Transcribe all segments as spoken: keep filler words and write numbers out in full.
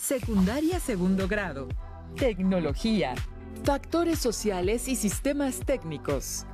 Secundaria segundo grado. Tecnología. Factores sociales y sistemas técnicos.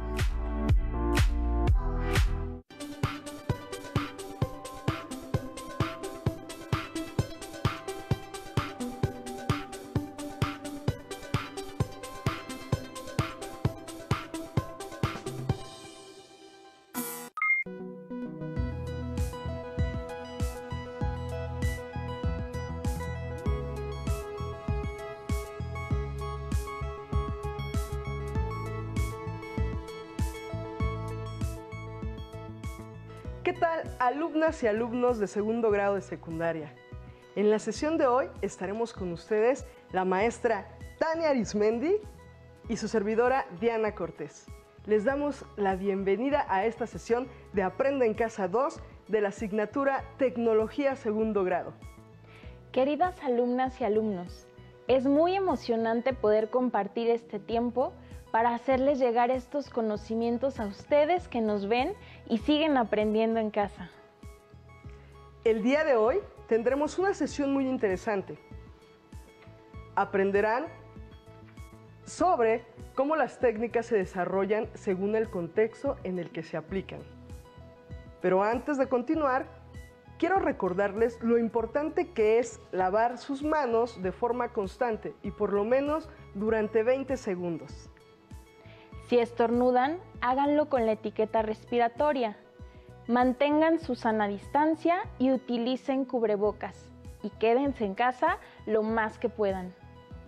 ¿Qué tal, alumnas y alumnos de segundo grado de secundaria? En la sesión de hoy estaremos con ustedes la maestra Tania Arismendi y su servidora Diana Cortés. Les damos la bienvenida a esta sesión de Aprende en Casa dos de la asignatura Tecnología segundo grado. Queridas alumnas y alumnos, es muy emocionante poder compartir este tiempo para hacerles llegar estos conocimientos a ustedes que nos ven y siguen aprendiendo en casa. El día de hoy tendremos una sesión muy interesante. Aprenderán sobre cómo las técnicas se desarrollan según el contexto en el que se aplican. Pero antes de continuar, quiero recordarles lo importante que es lavar sus manos de forma constante y por lo menos durante veinte segundos. Si estornudan, háganlo con la etiqueta respiratoria. Mantengan su sana distancia y utilicen cubrebocas. Y quédense en casa lo más que puedan.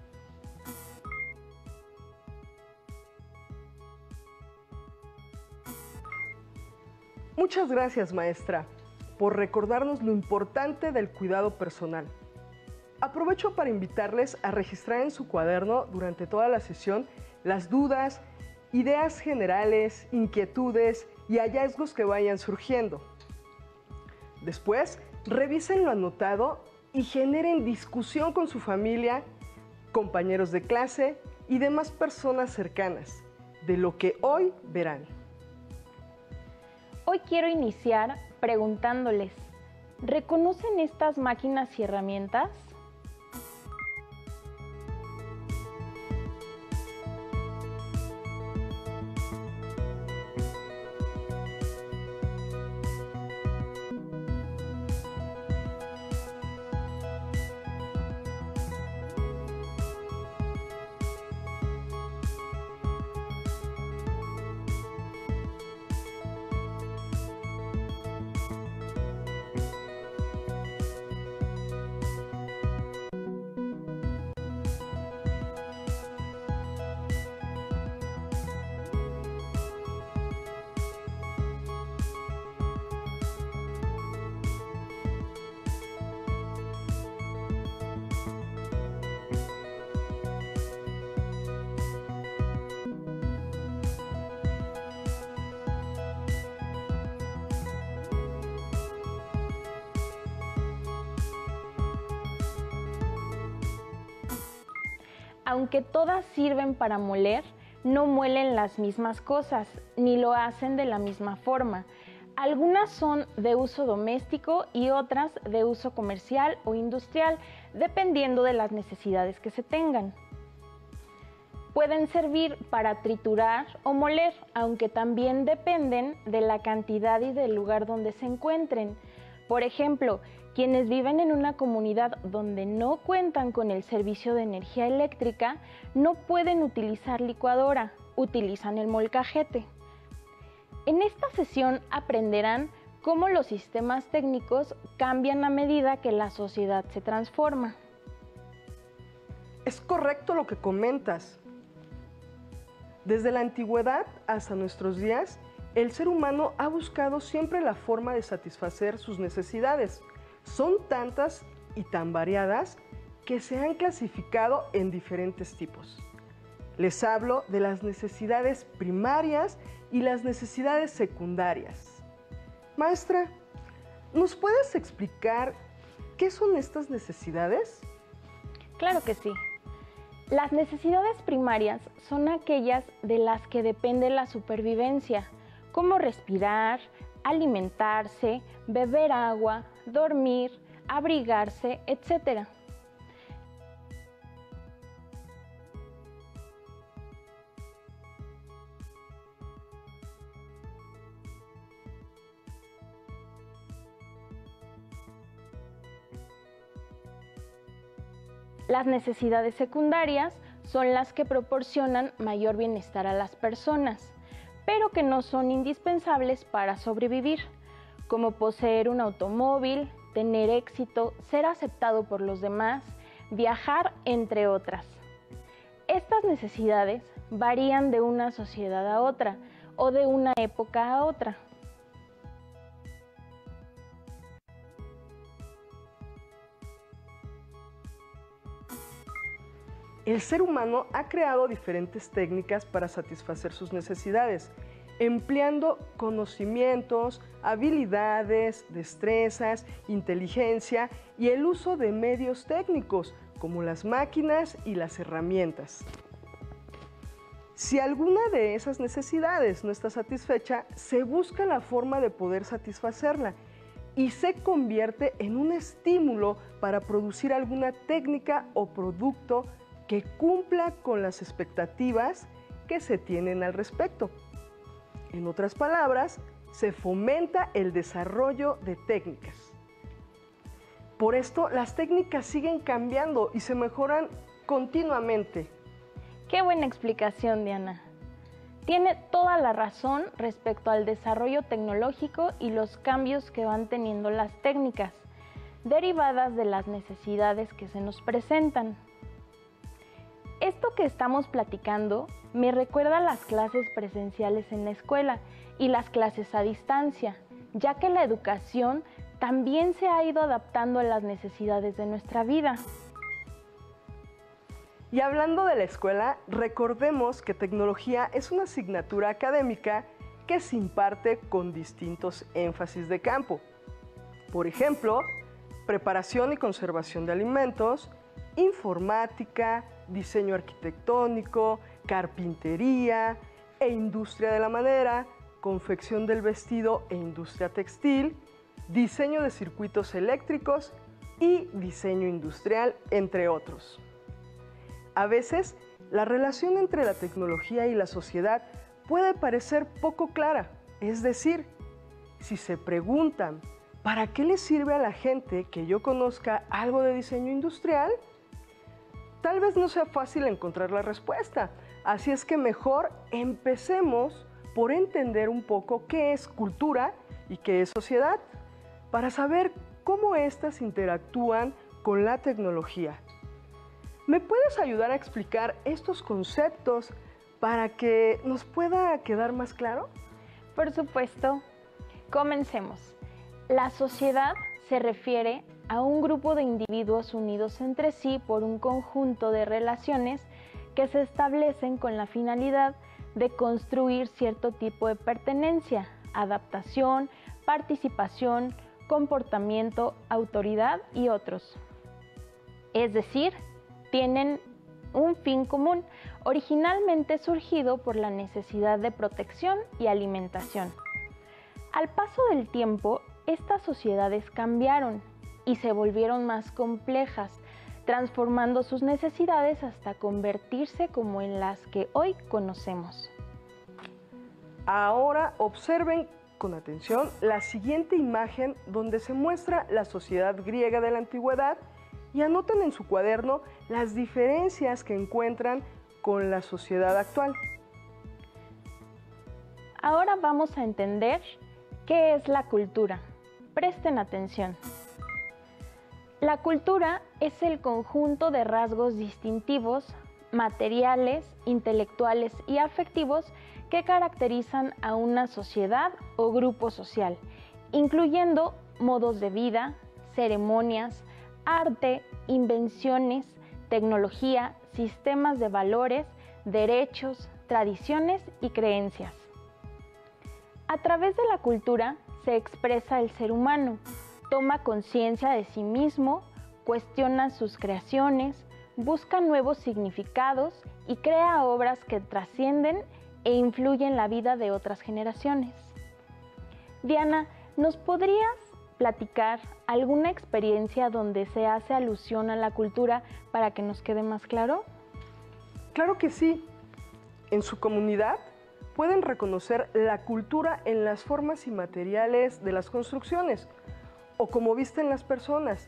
Muchas gracias, maestra, por recordarnos lo importante del cuidado personal. Aprovecho para invitarles a registrar en su cuaderno durante toda la sesión las dudas, ideas generales, inquietudes y hallazgos que vayan surgiendo. Después, revisen lo anotado y generen discusión con su familia, compañeros de clase y demás personas cercanas de lo que hoy verán. Hoy quiero iniciar preguntándoles, ¿reconocen estas máquinas y herramientas? Aunque todas sirven para moler, no muelen las mismas cosas, ni lo hacen de la misma forma. Algunas son de uso doméstico y otras de uso comercial o industrial, dependiendo de las necesidades que se tengan. Pueden servir para triturar o moler, aunque también dependen de la cantidad y del lugar donde se encuentren. Por ejemplo, quienes viven en una comunidad donde no cuentan con el servicio de energía eléctrica no pueden utilizar licuadora, utilizan el molcajete. En esta sesión aprenderán cómo los sistemas técnicos cambian a medida que la sociedad se transforma. Es correcto lo que comentas. Desde la antigüedad hasta nuestros días, el ser humano ha buscado siempre la forma de satisfacer sus necesidades. Son tantas y tan variadas que se han clasificado en diferentes tipos. Les hablo de las necesidades primarias y las necesidades secundarias. Maestra, ¿nos puedes explicar qué son estas necesidades? Claro que sí. Las necesidades primarias son aquellas de las que depende la supervivencia, como respirar, alimentarse, beber agua, dormir, abrigarse, etcétera. Las necesidades secundarias son las que proporcionan mayor bienestar a las personas, pero que no son indispensables para sobrevivir, como poseer un automóvil, tener éxito, ser aceptado por los demás, viajar, entre otras. Estas necesidades varían de una sociedad a otra o de una época a otra. El ser humano ha creado diferentes técnicas para satisfacer sus necesidades, empleando conocimientos, habilidades, destrezas, inteligencia y el uso de medios técnicos, como las máquinas y las herramientas. Si alguna de esas necesidades no está satisfecha, se busca la forma de poder satisfacerla y se convierte en un estímulo para producir alguna técnica o producto que cumpla con las expectativas que se tienen al respecto. En otras palabras, se fomenta el desarrollo de técnicas. Por esto, las técnicas siguen cambiando y se mejoran continuamente. Qué buena explicación, Diana. Tiene toda la razón respecto al desarrollo tecnológico y los cambios que van teniendo las técnicas, derivadas de las necesidades que se nos presentan. Esto que estamos platicando me recuerda a las clases presenciales en la escuela y las clases a distancia, ya que la educación también se ha ido adaptando a las necesidades de nuestra vida. Y hablando de la escuela, recordemos que tecnología es una asignatura académica que se imparte con distintos énfasis de campo. Por ejemplo, preparación y conservación de alimentos, informática, diseño arquitectónico, carpintería e industria de la madera, confección del vestido e industria textil, diseño de circuitos eléctricos y diseño industrial, entre otros. A veces, la relación entre la tecnología y la sociedad puede parecer poco clara, es decir, si se preguntan, ¿para qué le sirve a la gente que yo conozca algo de diseño industrial? Tal vez no sea fácil encontrar la respuesta, así es que mejor empecemos por entender un poco qué es cultura y qué es sociedad, para saber cómo éstas interactúan con la tecnología. ¿Me puedes ayudar a explicar estos conceptos para que nos pueda quedar más claro? Por supuesto. Comencemos. La sociedad se refiere a un grupo de individuos unidos entre sí por un conjunto de relaciones que se establecen con la finalidad de construir cierto tipo de pertenencia, adaptación, participación, comportamiento, autoridad y otros. Es decir, tienen un fin común, originalmente surgido por la necesidad de protección y alimentación. Al paso del tiempo, estas sociedades cambiaron y se volvieron más complejas, transformando sus necesidades hasta convertirse como en las que hoy conocemos. Ahora observen con atención la siguiente imagen donde se muestra la sociedad griega de la antigüedad y anoten en su cuaderno las diferencias que encuentran con la sociedad actual. Ahora vamos a entender qué es la cultura. Presten atención. La cultura es el conjunto de rasgos distintivos, materiales, intelectuales y afectivos que caracterizan a una sociedad o grupo social, incluyendo modos de vida, ceremonias, arte, invenciones, tecnología, sistemas de valores, derechos, tradiciones y creencias. A través de la cultura se expresa el ser humano, toma conciencia de sí mismo, cuestiona sus creaciones, busca nuevos significados y crea obras que trascienden e influyen en la vida de otras generaciones. Diana, ¿nos podrías platicar alguna experiencia donde se hace alusión a la cultura para que nos quede más claro? Claro que sí. En su comunidad pueden reconocer la cultura en las formas y materiales de las construcciones o como visten las personas,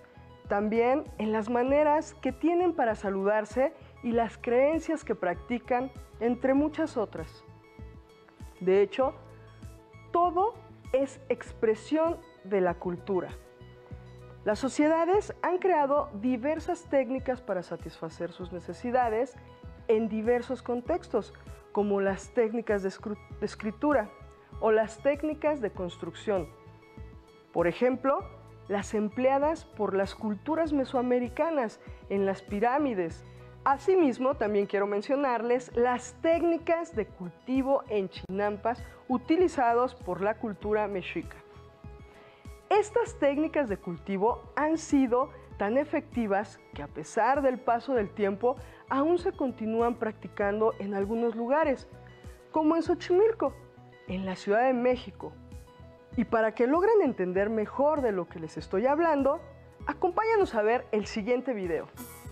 también en las maneras que tienen para saludarse y las creencias que practican, entre muchas otras. De hecho, todo es expresión de la cultura. Las sociedades han creado diversas técnicas para satisfacer sus necesidades en diversos contextos, como las técnicas de escritura o las técnicas de construcción. Por ejemplo, las empleadas por las culturas mesoamericanas en las pirámides. Asimismo, también quiero mencionarles las técnicas de cultivo en chinampas utilizados por la cultura mexica. Estas técnicas de cultivo han sido tan efectivas que a pesar del paso del tiempo aún se continúan practicando en algunos lugares, como en Xochimilco, en la Ciudad de México. Y para que logren entender mejor de lo que les estoy hablando, acompáñanos a ver el siguiente video.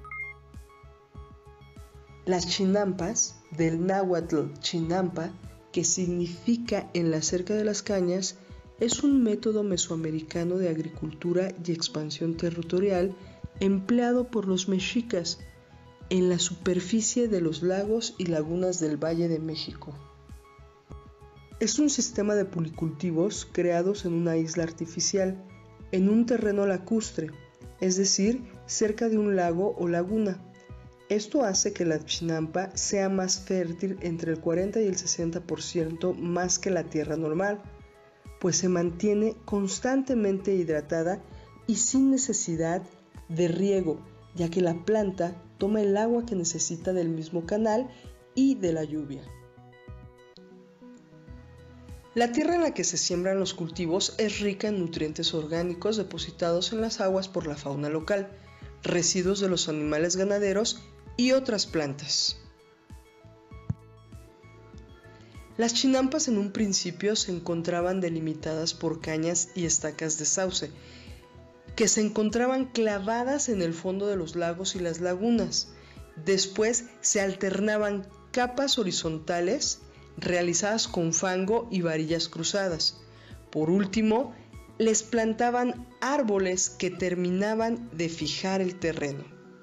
Las chinampas, del náhuatl chinampa, que significa en la cerca de las cañas, es un método mesoamericano de agricultura y expansión territorial empleado por los mexicas en la superficie de los lagos y lagunas del Valle de México. Es un sistema de policultivos creados en una isla artificial, en un terreno lacustre, es decir, cerca de un lago o laguna. Esto hace que la chinampa sea más fértil entre el cuarenta y el sesenta por ciento más que la tierra normal, pues se mantiene constantemente hidratada y sin necesidad de riego, ya que la planta toma el agua que necesita del mismo canal y de la lluvia. La tierra en la que se siembran los cultivos es rica en nutrientes orgánicos depositados en las aguas por la fauna local, residuos de los animales ganaderos y otras plantas. Las chinampas en un principio se encontraban delimitadas por cañas y estacas de sauce, que se encontraban clavadas en el fondo de los lagos y las lagunas. Después se alternaban capas horizontales realizadas con fango y varillas cruzadas. Por último, les plantaban árboles que terminaban de fijar el terreno.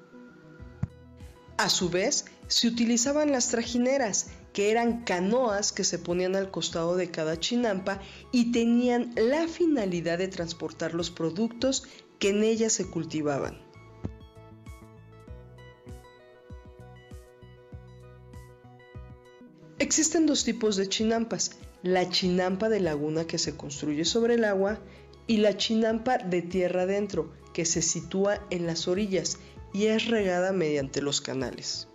A su vez, se utilizaban las trajineras, que eran canoas que se ponían al costado de cada chinampa y tenían la finalidad de transportar los productos que en ellas se cultivaban. Existen dos tipos de chinampas: la chinampa de laguna, que se construye sobre el agua, y la chinampa de tierra adentro, que se sitúa en las orillas y es regada mediante los canales.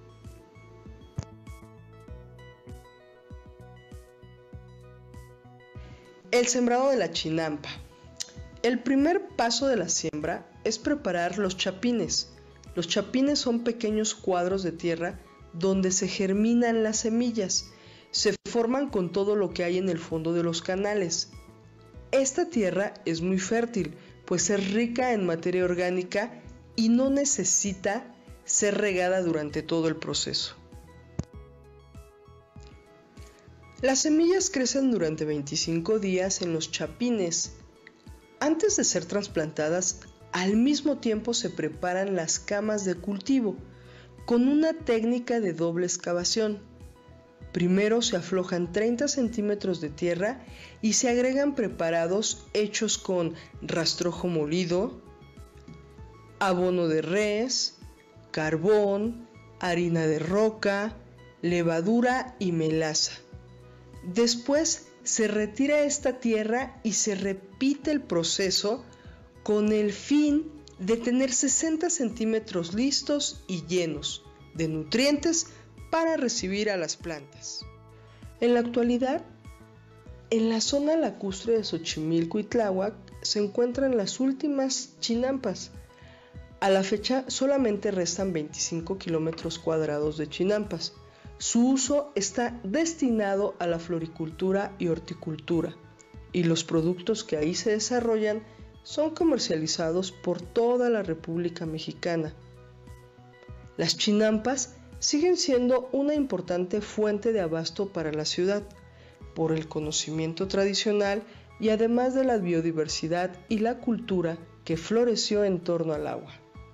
El sembrado de la chinampa. El primer paso de la siembra es preparar los chapines. Los chapines son pequeños cuadros de tierra donde se germinan las semillas. Se forman con todo lo que hay en el fondo de los canales. Esta tierra es muy fértil, pues es rica en materia orgánica y no necesita ser regada durante todo el proceso. Las semillas crecen durante veinticinco días en los chapines. Antes de ser trasplantadas, al mismo tiempo se preparan las camas de cultivo con una técnica de doble excavación. Primero se aflojan treinta centímetros de tierra y se agregan preparados hechos con rastrojo molido, abono de res, carbón, harina de roca, levadura y melaza. Después se retira esta tierra y se repite el proceso con el fin de tener sesenta centímetros listos y llenos de nutrientes para recibir a las plantas. En la actualidad, en la zona lacustre de Xochimilco y Tláhuac se encuentran las últimas chinampas. A la fecha solamente restan veinticinco kilómetros cuadrados de chinampas. Su uso está destinado a la floricultura y horticultura, y los productos que ahí se desarrollan son comercializados por toda la República Mexicana. Las chinampas siguen siendo una importante fuente de abasto para la ciudad, por el conocimiento tradicional y además de la biodiversidad y la cultura que floreció en torno al agua.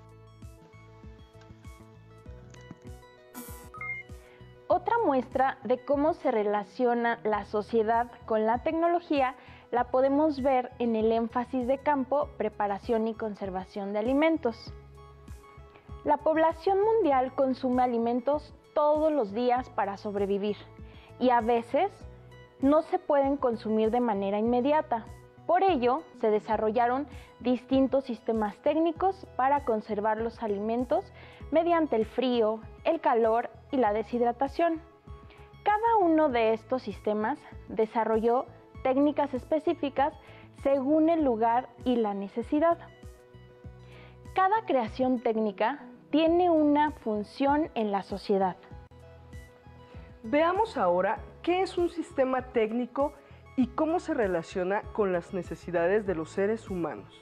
Otra muestra de cómo se relaciona la sociedad con la tecnología la podemos ver en el énfasis de campo, preparación y conservación de alimentos. La población mundial consume alimentos todos los días para sobrevivir y a veces no se pueden consumir de manera inmediata. Por ello, se desarrollaron distintos sistemas técnicos para conservar los alimentos mediante el frío, el calor y la deshidratación. Cada uno de estos sistemas desarrolló técnicas específicas según el lugar y la necesidad. Cada creación técnica tiene una función en la sociedad. Veamos ahora qué es un sistema técnico y cómo se relaciona con las necesidades de los seres humanos.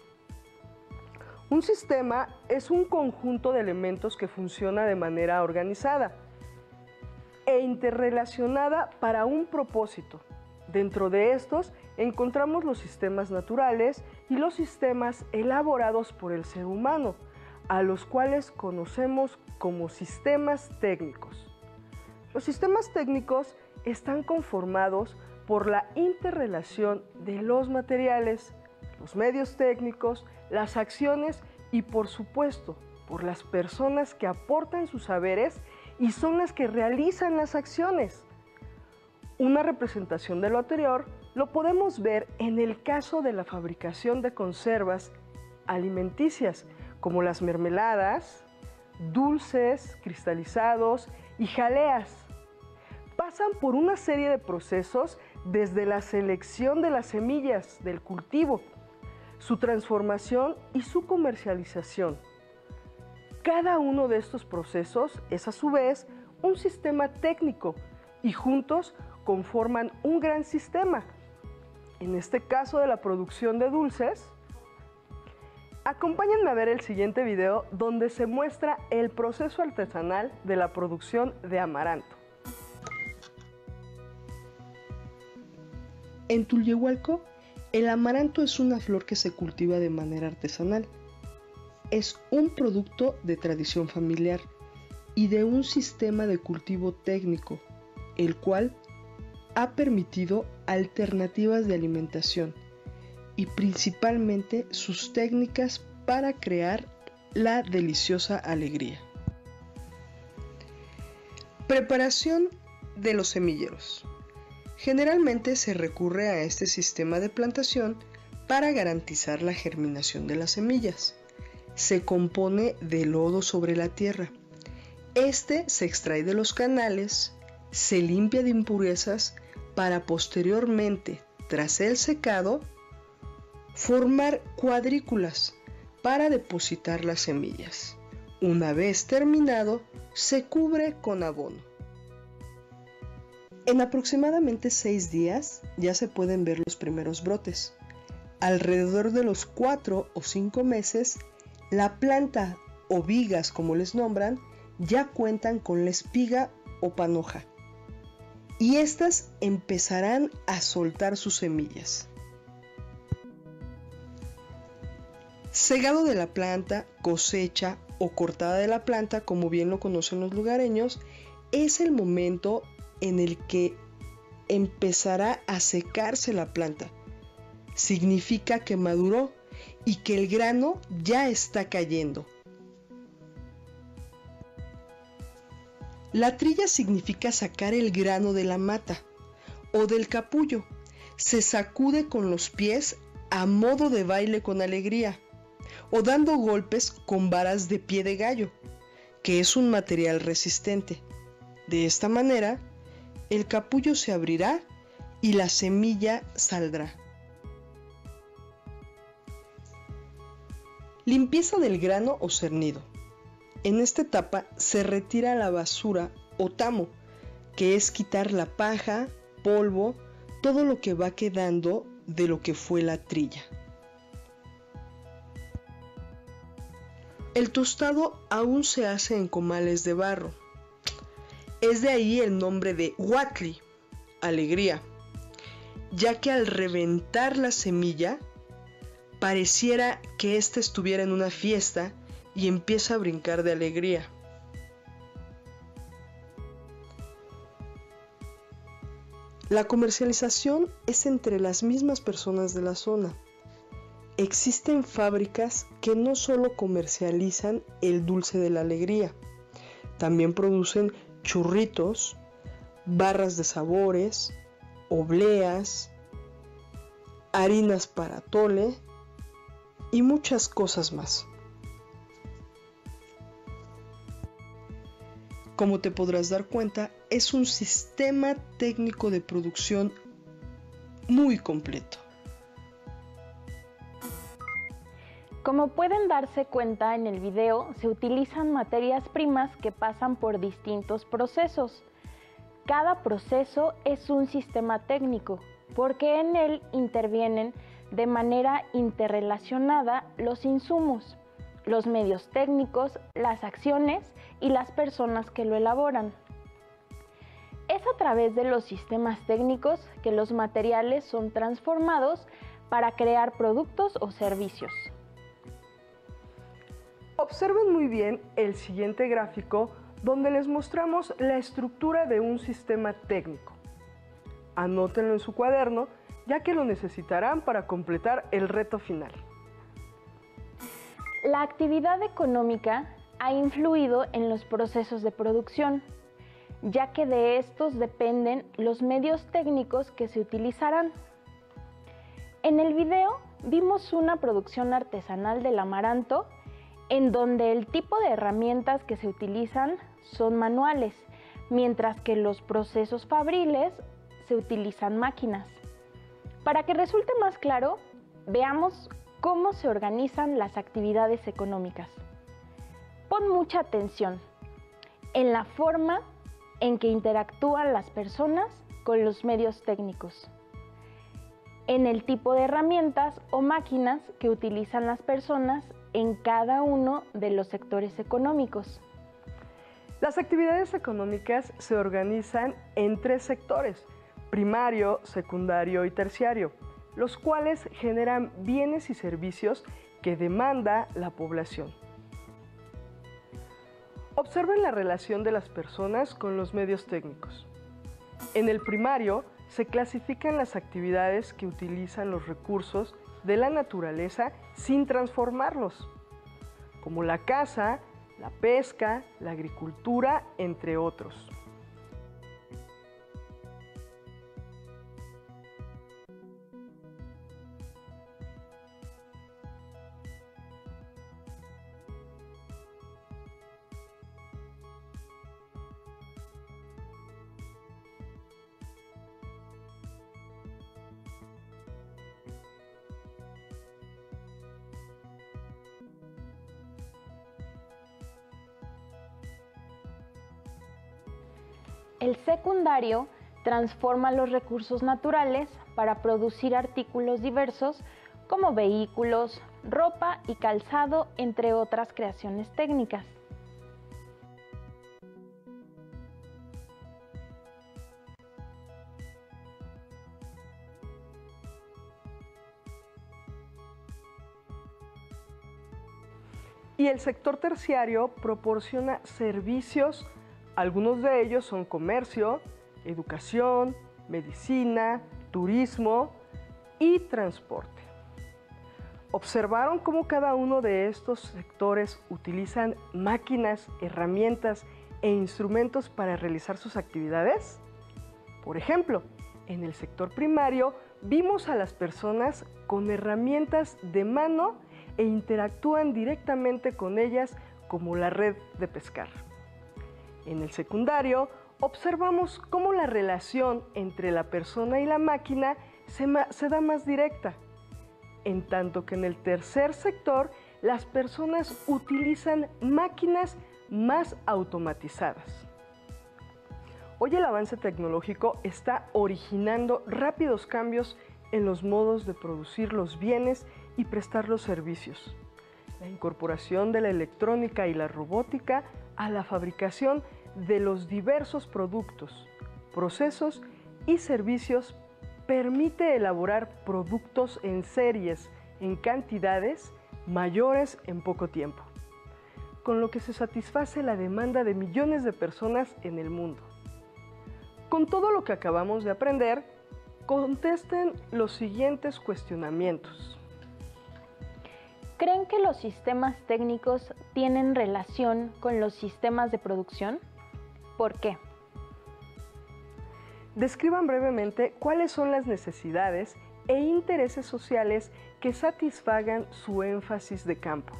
Un sistema es un conjunto de elementos que funciona de manera organizada e interrelacionada para un propósito. Dentro de estos encontramos los sistemas naturales y los sistemas elaborados por el ser humano, a los cuales conocemos como sistemas técnicos. Los sistemas técnicos están conformados por la interrelación de los materiales, los medios técnicos, las acciones y, por supuesto, por las personas que aportan sus saberes y son las que realizan las acciones. Una representación de lo anterior lo podemos ver en el caso de la fabricación de conservas alimenticias, como las mermeladas, dulces, cristalizados y jaleas. Pasan por una serie de procesos desde la selección de las semillas del cultivo, su transformación y su comercialización. Cada uno de estos procesos es a su vez un sistema técnico y juntos conforman un gran sistema. En este caso de la producción de dulces, acompáñenme a ver el siguiente video donde se muestra el proceso artesanal de la producción de amaranto. En Tulyehualco, el amaranto es una flor que se cultiva de manera artesanal. Es un producto de tradición familiar y de un sistema de cultivo técnico, el cual ha permitido alternativas de alimentación y principalmente sus técnicas para crear la deliciosa alegría. Preparación de los semilleros. Generalmente se recurre a este sistema de plantación para garantizar la germinación de las semillas. Se compone de lodo sobre la tierra. Este se extrae de los canales, se limpia de impurezas para posteriormente, tras el secado, formar cuadrículas para depositar las semillas. Una vez terminado, se cubre con abono. En aproximadamente seis días ya se pueden ver los primeros brotes. Alrededor de los cuatro o cinco meses, la planta o vigas, como les nombran, ya cuentan con la espiga o panoja. Y estas empezarán a soltar sus semillas. Segado de la planta, cosecha o cortada de la planta, como bien lo conocen los lugareños, es el momento en el que empezará a secarse la planta. Significa que maduró y que el grano ya está cayendo. La trilla significa sacar el grano de la mata o del capullo. Se sacude con los pies a modo de baile con alegría o dando golpes con varas de pie de gallo, que es un material resistente. De esta manera, el capullo se abrirá y la semilla saldrá. Limpieza del grano o cernido. En esta etapa se retira la basura o tamo, que es quitar la paja, polvo, todo lo que va quedando de lo que fue la trilla. El tostado aún se hace en comales de barro. Es de ahí el nombre de huatli, alegría, ya que al reventar la semilla pareciera que éste estuviera en una fiesta y empieza a brincar de alegría. La comercialización es entre las mismas personas de la zona. Existen fábricas que no solo comercializan el dulce de la alegría, también producen churritos, barras de sabores, obleas, harinas para atole y muchas cosas más. Como te podrás dar cuenta, es un sistema técnico de producción muy completo. Como pueden darse cuenta en el video, se utilizan materias primas que pasan por distintos procesos. Cada proceso es un sistema técnico, porque en él intervienen de manera interrelacionada los insumos, los medios técnicos, las acciones y las personas que lo elaboran. Es a través de los sistemas técnicos que los materiales son transformados para crear productos o servicios. Observen muy bien el siguiente gráfico donde les mostramos la estructura de un sistema técnico. Anótenlo en su cuaderno, ya que lo necesitarán para completar el reto final. La actividad económica ha influido en los procesos de producción, ya que de estos dependen los medios técnicos que se utilizarán. En el video vimos una producción artesanal del amaranto, en donde el tipo de herramientas que se utilizan son manuales, mientras que los procesos fabriles se utilizan máquinas. Para que resulte más claro, veamos cómo se organizan las actividades económicas. Pon mucha atención en la forma en que interactúan las personas con los medios técnicos, en el tipo de herramientas o máquinas que utilizan las personas en cada uno de los sectores económicos. Las actividades económicas se organizan en tres sectores: primario, secundario y terciario, los cuales generan bienes y servicios que demanda la población. Observen la relación de las personas con los medios técnicos. En el primario se clasifican las actividades que utilizan los recursos de la naturaleza sin transformarlos, como la caza, la pesca, la agricultura, entre otros. El secundario transforma los recursos naturales para producir artículos diversos como vehículos, ropa y calzado, entre otras creaciones técnicas. Y el sector terciario proporciona servicios. Algunos de ellos son comercio, educación, medicina, turismo y transporte. ¿Observaron cómo cada uno de estos sectores utilizan máquinas, herramientas e instrumentos para realizar sus actividades? Por ejemplo, en el sector primario vimos a las personas con herramientas de mano e interactúan directamente con ellas como la red de pescar. En el secundario, observamos cómo la relación entre la persona y la máquina se, se da más directa, en tanto que en el tercer sector, las personas utilizan máquinas más automatizadas. Hoy el avance tecnológico está originando rápidos cambios en los modos de producir los bienes y prestar los servicios. La incorporación de la electrónica y la robótica a la fabricación de los diversos productos, procesos y servicios permite elaborar productos en series en cantidades mayores en poco tiempo, con lo que se satisface la demanda de millones de personas en el mundo. Con todo lo que acabamos de aprender, contesten los siguientes cuestionamientos. ¿Creen que los sistemas técnicos tienen relación con los sistemas de producción? ¿Por qué? Describan brevemente cuáles son las necesidades e intereses sociales que satisfagan su énfasis de campo.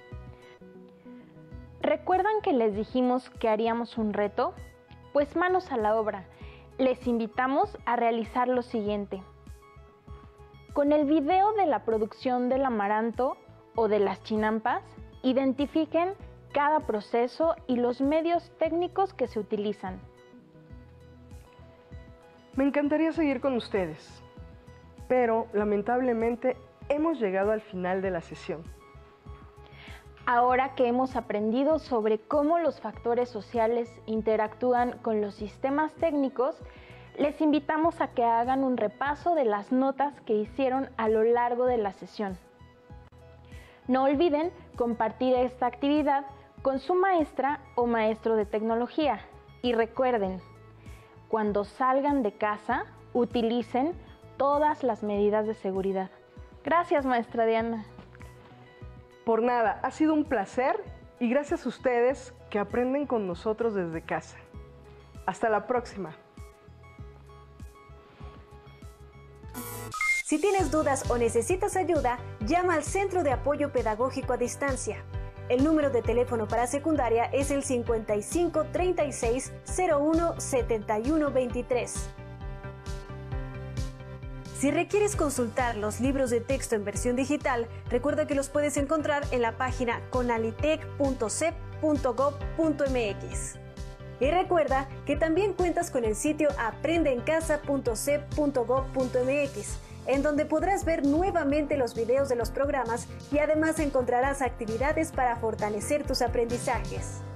¿Recuerdan que les dijimos que haríamos un reto? Pues manos a la obra. Les invitamos a realizar lo siguiente. Con el video de la producción del amaranto o de las chinampas, identifiquen cada proceso y los medios técnicos que se utilizan. Me encantaría seguir con ustedes, pero lamentablemente hemos llegado al final de la sesión. Ahora que hemos aprendido sobre cómo los factores sociales interactúan con los sistemas técnicos, les invitamos a que hagan un repaso de las notas que hicieron a lo largo de la sesión. No olviden compartir esta actividad con su maestra o maestro de tecnología. Y recuerden, cuando salgan de casa, utilicen todas las medidas de seguridad. Gracias, maestra Diana. Por nada, ha sido un placer y gracias a ustedes que aprenden con nosotros desde casa. Hasta la próxima. Si tienes dudas o necesitas ayuda, llama al Centro de Apoyo Pedagógico a Distancia. El número de teléfono para secundaria es el cincuenta y cinco treinta y seis cero uno setenta y uno veintitrés. Si requieres consultar los libros de texto en versión digital, recuerda que los puedes encontrar en la página conalitec punto cep punto gob punto mx. Y recuerda que también cuentas con el sitio aprende en casa punto cep punto gob punto mx, en donde podrás ver nuevamente los videos de los programas y además encontrarás actividades para fortalecer tus aprendizajes.